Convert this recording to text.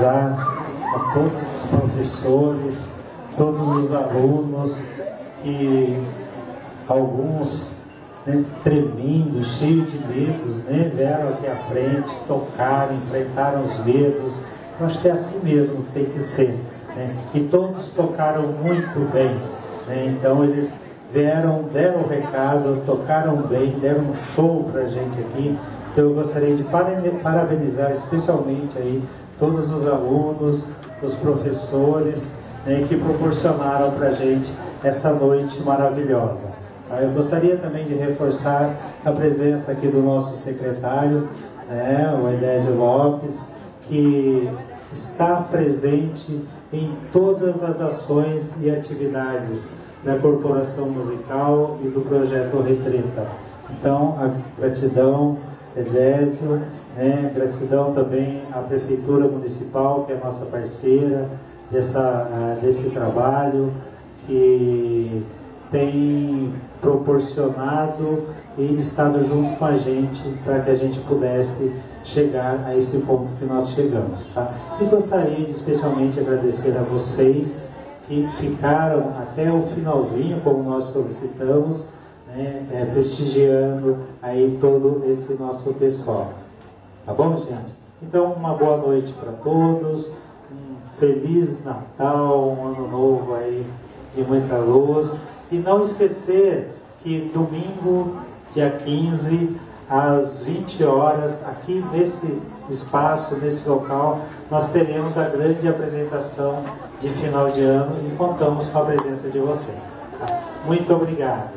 parabenizar a todos os professores, todos os alunos, que alguns, né, tremendo, cheios de medos, né, vieram aqui à frente, tocaram, enfrentaram os medos. Eu acho que é assim mesmo que tem que ser, né? E todos tocaram muito bem, né? Então eles vieram, deram o recado, tocaram bem, deram um show pra gente aqui. Então eu gostaria de parabenizar especialmente aí todos os alunos, os professores, né, que proporcionaram pra gente essa noite maravilhosa. Eu gostaria também de reforçar a presença aqui do nosso secretário, né, o Edésio Lopes, que está presente em todas as ações e atividades da Corporação Musical e do Projeto Retreta. Então, a gratidão, Edésio, né, gratidão também à Prefeitura Municipal, que é nossa parceira desse trabalho, que tem proporcionado e estado junto com a gente para que a gente pudesse chegar a esse ponto que nós chegamos, tá? E gostaria de especialmente agradecer a vocês que ficaram até o finalzinho, como nós solicitamos, né, prestigiando aí todo esse nosso pessoal. Tá bom, gente? Então, uma boa noite para todos, um Feliz Natal, um Ano Novo aí de muita luz. E não esquecer que domingo, dia 15, às 20 horas, aqui nesse espaço, nesse local, nós teremos a grande apresentação de final de ano e contamos com a presença de vocês. Muito obrigado.